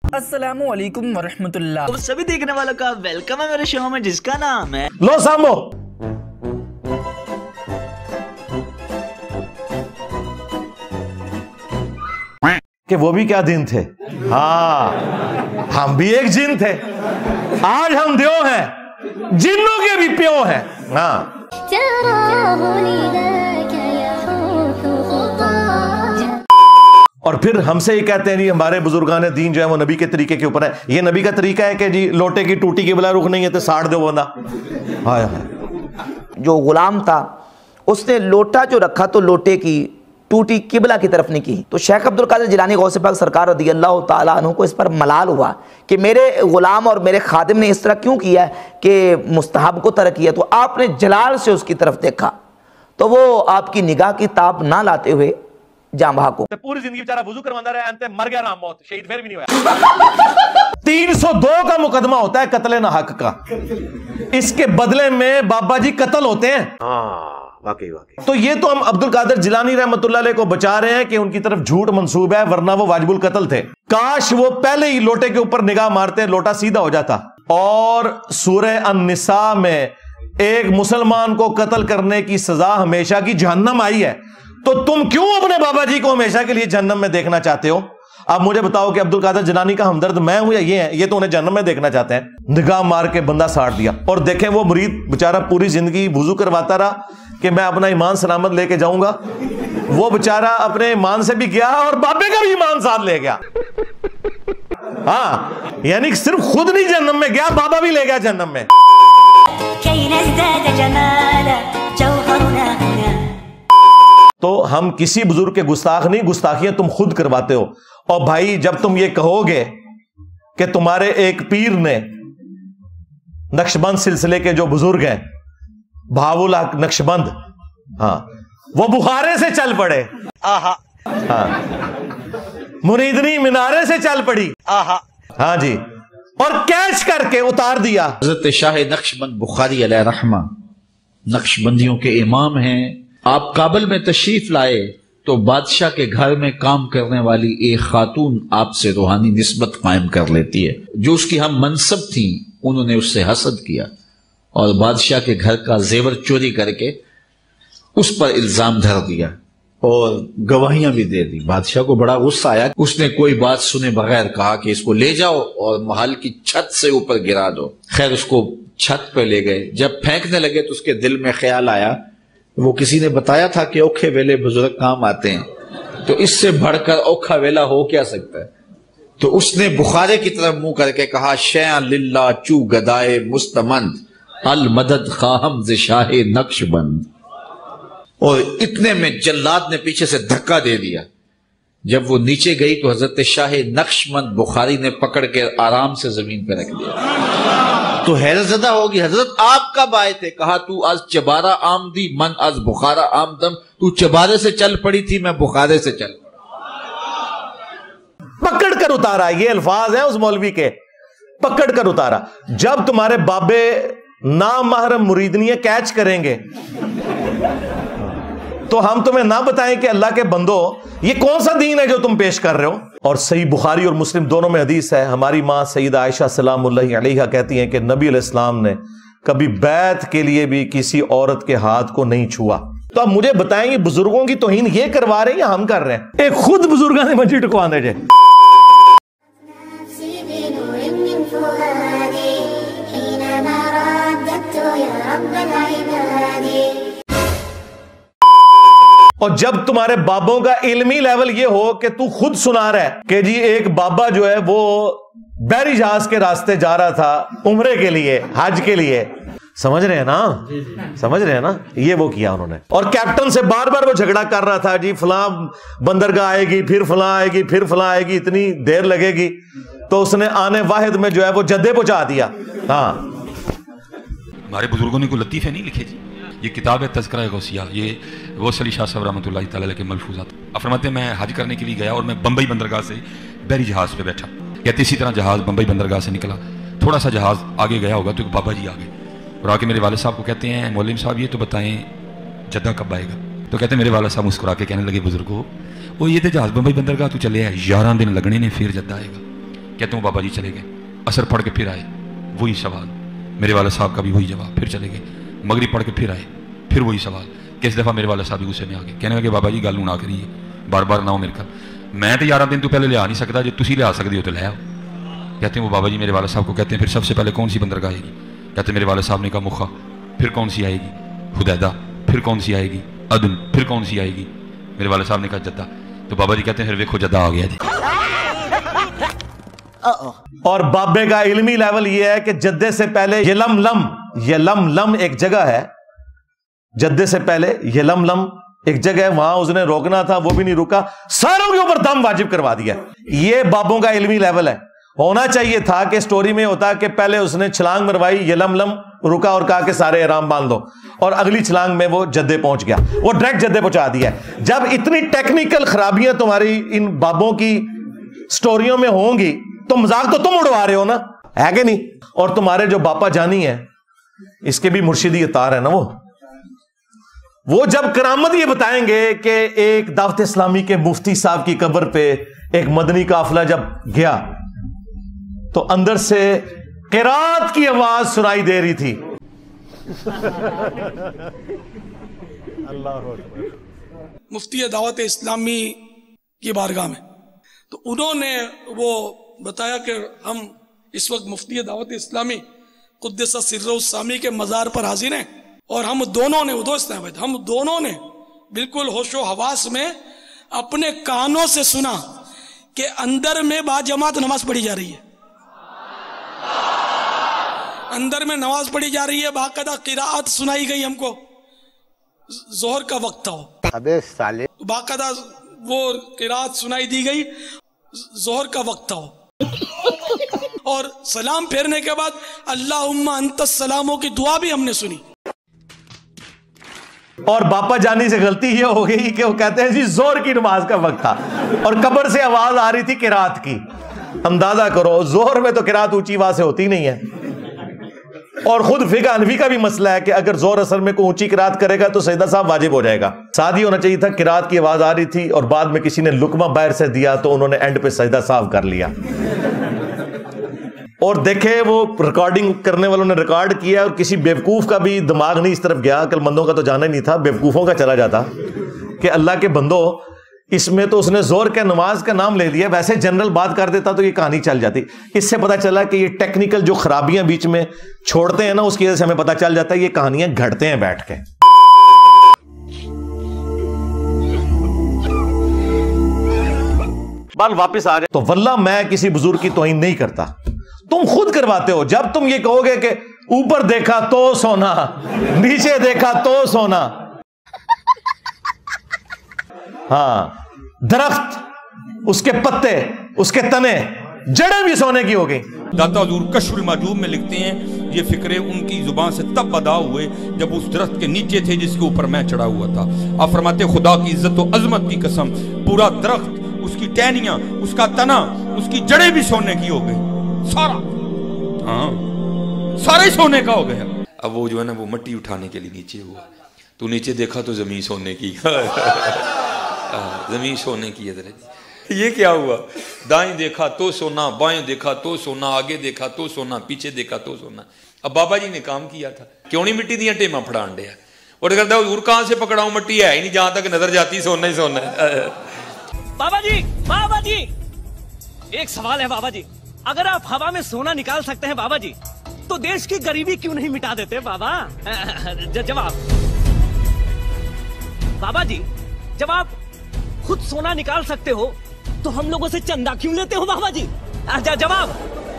السلام علیکم ورحمۃ اللہ سبھی دیکھنے والوں کا ویلکم ہے میرے شو میں جس کا نام ہے لو سامو. کہ وہ بھی کیا دن تھے. ہاں ہم بھی ایک جن تھے. آج ہم دیو ہیں, جنوں کے بھی پیو ہیں. ہاں اور پھر ہم سے یہ کہتے ہیں جی ہمارے بزرگان دین جو ہے وہ نبی کے طریقے کے اوپر ہے. یہ نبی کا طریقہ ہے کہ جی لوٹے کی ٹوٹی کے بلا رخ نہیں ہے تو ساڑ دو بندہ. ہائے ہائے. جو غلام تھا اس نے لوٹا جو رکھا تو لوٹے کی ٹوٹی قبلہ کی طرف نہیں کی. تو شیخ عبد القادر جیلانی غوث پاک سرکار رضی اللہ تعالیٰ عنہ کو اس پر ملال ہوا کہ میرے غلام اور میرے خادم نے اس طرح کیوں کیا ہے کہ مستحب کو ترک کیا. تو آپ نے جلال سے اس کی طرف دیکھا تو وہ آپ کی نگاہ کی تاب نہ لاتے ہوئے جان بحق کو پوری زندگی بیچارہ وضو کروانا رہا ہے, مر گیا رام موت, شہید پھر بھی نہیں ہوا. 302 کا مقدمہ ہوتا ہے قتل نہ حق کا, اس کے بدلے میں بابا جی قتل ہوتے ہیں. واقعی. تو یہ تو ہم عبد القادر جیلانی رحمۃ اللہ علیہ کو بچا رہے ہیں کہ ان کی طرف جھوٹ منسوب ہے, ورنہ وہ واجب القتل تھے. کاش وہ پہلے ہی لوٹے کے اوپر نگاہ مارتے, لوٹا سیدھا ہو جاتا. اور سورہ النساء میں ایک مسلمان کو قتل کرنے کی سزا ہمیشہ کی جہنم آئی ہے, تو تم کیوں اپنے بابا جی کو ہمیشہ کے لیے جہنم میں دیکھنا چاہتے ہو؟ اب مجھے بتاؤ کہ عبد القادر جیلانی کا ہمدرد میں ہوں یا یہ ہے؟ یہ تو انہیں جہنم میں دیکھنا چاہتے ہیں. نگاہ مار کے بندہ ساڑ دیا. اور دیکھیں وہ مرید بےچارہ پوری زندگی وضو کرواتا رہا کہ میں اپنا ایمان سلامت لے کے جاؤں گا. وہ بےچارہ اپنے ایمان سے بھی گیا اور بابے کا بھی ایمان ساتھ لے گیا. ہاں یعنی صرف خود نہیں جہنم میں گیا, بابا بھی لے گیا جہنم میں. تو ہم کسی بزرگ کے گستاخ نہیں, گستاخیاں تم خود کرواتے ہو. اور بھائی جب تم یہ کہو گے کہ تمہارے ایک پیر نے نقشبند سلسلے کے جو بزرگ ہیں بھاو الحق نقشبند, ہاں وہ بخارے سے چل پڑے, ہاں مریدنی مینارے سے چل پڑی, ہاں جی, اور کیچ کر کے اتار دیا. حضرت شاہ نقشبند بخاری علیہ رحمہ نقشبندیوں کے امام ہیں. آپ کابل میں تشریف لائے تو بادشاہ کے گھر میں کام کرنے والی ایک خاتون آپ سے روحانی نسبت قائم کر لیتی ہے. جو اس کی ہم منصب تھیں انہوں نے اس سے حسد کیا اور بادشاہ کے گھر کا زیور چوری کر کے اس پر الزام دھر دیا اور گواہیاں بھی دے دی. بادشاہ کو بڑا غصہ آیا. اس نے کوئی بات سنے بغیر کہا کہ اس کو لے جاؤ اور محل کی چھت سے اوپر گرا دو. خیر اس کو چھت پہ لے گئے. جب پھینکنے لگے تو اس کے دل میں خیال آیا, وہ کسی نے بتایا تھا کہ اوکھے ویلے بزرگ کام آتے ہیں, تو اس سے بڑھ کر اوکھا ویلا ہو کیا سکتا ہے. تو اس نے بخارے کی طرف منہ کر کے کہا, شیعہ للہ چو گدائے مستمند المدد خواہم ز شاہ نقش بند. اور اتنے میں جلاد نے پیچھے سے دھکا دے دیا. جب وہ نیچے گئی تو حضرت شاہ نقش بند بخاری نے پکڑ کے آرام سے زمین پہ رکھ دیا. تو حیرت زدہ ہوگی, حضرت آپ کب آئے تھے؟ کہا تو از چبارہ آمدی من از بخارا آمدم. تو چبارے سے چل پڑی تھی, میں بخارے سے چل پکڑ کر اتارا. یہ الفاظ ہیں اس مولوی کے, پکڑ کر اتارا. جب تمہارے بابے نامحرم مریدنیاں کیچ کریں گے تو ہم تمہیں نہ بتائیں کہ اللہ کے بندو یہ کون سا دین ہے جو تم پیش کر رہے ہو. اور صحیح بخاری اور مسلم دونوں میں حدیث ہے, ہماری ماں سیدہ عائشہ سلام اللہ علیہا کہتی ہیں کہ نبی علیہ السلام نے کبھی بیعت کے لیے بھی کسی عورت کے ہاتھ کو نہیں چھوا. تو اب مجھے بتائیں یہ بزرگوں کی توہین یہ کروا رہے ہیں یا ہم کر رہے ہیں؟ ایک خود بزرگوں نے مجھے ٹکوا دے جائے. اور جب تمہارے بابوں کا علمی لیول یہ ہو کہ تو خود سنا رہا ہے کہ جی ایک بابا جو ہے وہ بحری جہاز کے راستے جا رہا تھا عمرے کے لیے, حج کے لیے, سمجھ رہے ہیں نا, سمجھ رہے ہیں نا, یہ وہ کیا انہوں نے. اور کیپٹن سے بار بار وہ جھگڑا کر رہا تھا, جی فلاں بندرگاہ آئے گی, پھر فلاں آئے گی, پھر فلاں آئے گی, اتنی دیر لگے گی. تو اس نے آنے واحد میں جو ہے وہ جدے پہنچا دیا. ہاں ہمارے بزرگوں نے کوئی لطیفے نہیں لکھے جی. یہ کتاب ہے تذکرہ غوثیہ, یہ غوث علی شاہ صاحب رحمۃ اللہ تعالی علیہ کے ملفوظات. فرماتے ہیں میں حج کرنے کے لیے گیا اور میں بمبئی بندرگاہ سے بحری جہاز پہ بیٹھا. کہتے اسی طرح جہاز بمبئی بندرگاہ سے نکلا, تھوڑا سا جہاز آگے گیا ہوگا تو ایک بابا جی آ گئے اور آ کے میرے والد صاحب کو کہتے ہیں مولوی صاحب یہ تو بتائیں جدہ کب آئے گا. تو کہتے ہیں میرے والد صاحب مسکرا کے کہنے لگے بزرگو وہ یہ تھے جہاز بمبئی بندرگاہ تو چلے ہیں 11 دن لگنے نے پھر جدہ آئے گا. कहते हैं वो बाबा जी चले गए, असर पढ़ के फिर आए, वही सवाल, मेरे वाला साहब का भी वही जवाब, फिर चले गए, मगरिब पढ़ के फिर आए, फिर वही सवाल। किस दफ़ा मेरे वाला साहब भी गुस्से में आ गए, कहने लगे बाबा जी गल ना करिए, बार बार ना हो मेरे घर, मैं तो 11 दिन तो पहले लिया नहीं सकता, जो तुसी लिया सकते हो तो ले आओ। कहते हैं वो बाबा जी मेरे वाला साहब को कहते हैं फिर सबसे पहले कौन सी बंदरगाह आएगी? कहते मेरे वाला साहब ने कहा मुखा, फिर कौन सी आएगी? हुदैदा, फिर कौन सी आएगी? अदन, फिर कौन सी आएगी? मेरे वाला साहब ने कहा जद्दा। तो बाबा जी कहते हैं फिर देखो जद्दा आ गया जी। और बाबे का इल्मी लेवल यह है कि जद्दे से पहले यलमलम एक जगह है, जद्दे से पहले यलमलम एक जगह है, वहां उसने रोकना था, वो भी नहीं रुका, सारों के ऊपर दम वाजिब करवा दिया। ये बाबों का इल्मी लेवल है। होना चाहिए था कि स्टोरी में होता कि पहले उसने छलांग मरवाई, यलमलम रुका और कहा कि सारे आराम बांध दो, और अगली छलांग में वो जद्दे पहुंच गया, वो डायरेक्ट जद्दे पहुंचा दिया। जब इतनी टेक्निकल खराबियां तुम्हारी इन बाबों की स्टोरियों में होंगी तो मजाक तो तुम उड़वा रहे हो ना, है कि नहीं? और तुम्हारे जो बापा जानी है, इसके भी मुर्शिदी अतार है ना, वो जब करामत ये बताएंगे कि एक दावत इस्लामी के मुफ्ती साहब की कब्र पे एक मदनी काफिला जब गया तो अंदर से किरात की आवाज सुनाई दे रही थी। मुफ्ती दावत इस्लामी की बारगाह में, तो उन्होंने वो बताया कि हम इस वक्त मुफ्ती दावत इस्लामी कुद्दस सिर्रुल सामी के मज़ार पर हाजिर हैं, और हम दोनों ने हम दोनों ने बिल्कुल होशो हवास में अपने कानों से सुना कि अंदर में बाजमात नमाज पढ़ी जा रही है, अंदर में नमाज पढ़ी जा रही है, बाकायदा किरात सुनाई गई हमको, जोहर का वक्त था, अबे साले, बाकायदा वो किरात सुनाई दी गई, जोहर का वक्त था, और सलाम फेरने के बाद अल्लाहुम्मा अंतस सलामों की दुआ भी हमने सुनी। और बापा जानी से गलती ये हो गई कि वो कहते हैं जी जोर की नमाज का वक्त था और कब्र से आवाज आ रही थी किरात की। अंदाजा करो, जोहर में तो किरात ऊंची आवाज से होती नहीं है, और खुद फिका हनफी का भी मसला है कि अगर जोर असर में कोई ऊंची किरात करेगा तो सजदा साहब वाजिब हो जाएगा। साथ ही होना चाहिए था, किरात की आवाज आ रही थी और बाद में किसी ने लुकमा बाहर से दिया तो उन्होंने एंड पे सजदा साहब कर लिया। और देखे वो रिकॉर्डिंग करने वालों ने रिकॉर्ड किया, और किसी बेवकूफ का भी दिमाग नहीं इस तरफ गया, अक्लमंदों का तो जाना ही नहीं था, बेवकूफों का चला जाता कि अल्लाह के बंदो, इसमें तो उसने जोर के नमाज का नाम ले लिया, वैसे जनरल बात कर देता तो ये कहानी चल जाती। इससे पता चला कि ये टेक्निकल जो खराबियां बीच में छोड़ते हैं ना, उसकी वजह से हमें पता चल जाता है ये कहानियां घड़ते हैं बैठ के। बाल वापस आ जाए तो वल्लाह मैं किसी बुजुर्ग की तौहीन नहीं करता, तुम खुद करवाते हो। जब तुम ये कहोगे कि ऊपर देखा तो सोना, नीचे देखा तो सोना, हाँ, दरख्त, उसके पत्ते, उसके तने, जड़ें भी सोने की हो गई। दाता हुजूर कश्फुल माजूब में लिखते हैं, ये फिक्रे उनकी जुबान से तब अदा हुए जब उस दरख्त के नीचे थे जिसके ऊपर मैं चढ़ा हुआ था। आप फरमाते खुदा की इज्जत और अजमत की कसम, पूरा दरख्त, उसकी टहनियां, उसका तना, उसकी जड़ें भी सोने की हो गई, सारा, हाँ, सारा ही सोने का हो गया। अब वो जो है ना, वो मिट्टी उठाने के लिए नीचे हुआ, तो नीचे देखा तो जमीन सोने की जमीन सोने की है। ये क्या हुआ? दाएं देखा तो सोना, बाएं देखा तो सोना, आगे देखा तो सोना, पीछे देखा तो सोना। अब बाबा जी ने काम किया था, क्यों नहीं मिट्टी दियां टेमा फड़ान दिया, और कहता हुजूर कहां से पकड़ाऊं, मिट्टी है ही नहीं, जहां तक नजर जाती सोना ही सोना है। बाबा जी एक सवाल है बाबा जी, अगर आप हवा में सोना निकाल सकते हैं बाबा जी, तो देश की गरीबी क्यों नहीं मिटा देते बाबा? जवाब बाबा जी, जब आप खुद सोना निकाल सकते हो तो हम लोगों से चंदा क्यों लेते हो बाबा जी? जवाब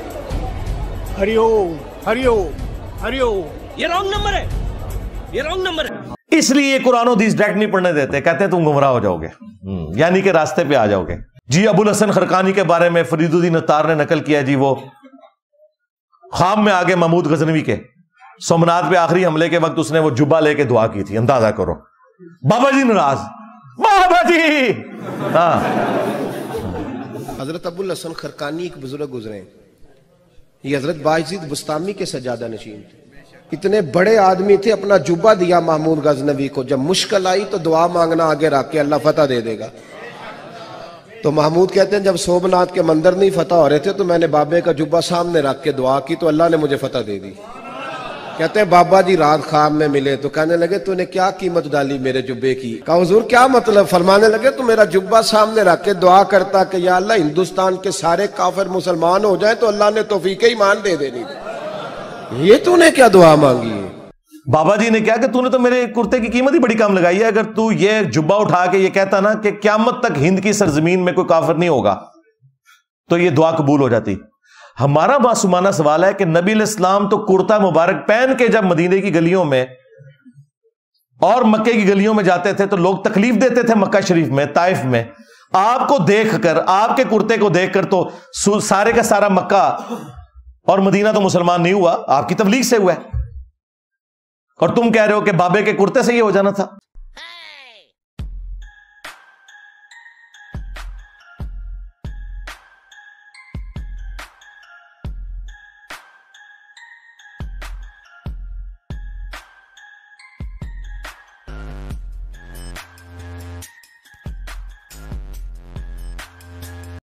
हरिओम हरिओम हरिओम, ये रॉन्ग नंबर है, ये रॉन्ग नंबर है। इसलिए कुरान हदीस डायरेक्ट नहीं पढ़ने देते, कहते हैं तुम गुमराह हो जाओगे, यानी कि रास्ते पे आ जाओगे। जी अबुल हसन खरकानी के बारे में फरीदुद्दीन अत्तार ने नकल किया जी, वो ख्वाब में आगे महमूद गजनवी के सोमनाथ पे आखिरी हमले के वक्त उसने वो जुब्बा लेके दुआ की थी। अंदाजा करो, बाबा जी नाराज, बाबा जी। हाँ, हजरत अबुल हसन खरकानी एक बुजुर्ग गुजरे, ये हजरत बायजीद बुस्तामी के सजादा नशीन थे, इतने बड़े आदमी थे, अपना जुब्बा दिया महमूद गजनवी को, जब मुश्किल आई तो दुआ मांगना आगे रख के, अल्लाह फतह दे देगा। تو محمود کہتے ہیں جب سومناتھ کے مندر نہیں فتح ہو رہے تھے تو میں نے بابے کا جبہ سامنے رکھ کے دعا کی تو اللہ نے مجھے فتح دے دی. کہتے ہیں بابا جی رات خواب میں ملے تو کہنے لگے تو نے کیا قیمت ڈالی میرے جبے کی؟ کہا حضور کیا مطلب؟ فرمانے لگے تو میرا جبہ سامنے رکھ کے دعا کرتا کہ یا اللہ ہندوستان کے سارے کافر مسلمان ہو جائیں تو اللہ نے توفیق ایمان دے دینی. یہ تو نے کیا دعا مانگی ہے؟ بابا جی نے کہا کہ تو نے تو میرے کرتے کی قیمت ہی بڑی کم لگائی ہے. اگر تو یہ جبہ اٹھا کے یہ کہتا نا کہ قیامت تک ہند کی سرزمین میں کوئی کافر نہیں ہوگا تو یہ دعا قبول ہو جاتی. ہمارا معصومانہ سوال ہے کہ نبی علیہ السلام تو کرتا مبارک پہن کے جب مدینے کی گلیوں میں اور مکے کی گلیوں میں جاتے تھے تو لوگ تکلیف دیتے تھے مکہ شریف میں، طائف میں. آپ کو دیکھ کر، آپ کے کرتے کو دیکھ کر تو سارے کا سارا مکہ اور مدینہ تو مسلمان نہیں ہوا، آپ کی تبلیغ سے ہوا ہے. اور تم کہہ رہے ہو کہ بابے کے کرتے سے یہ ہو جانا تھا.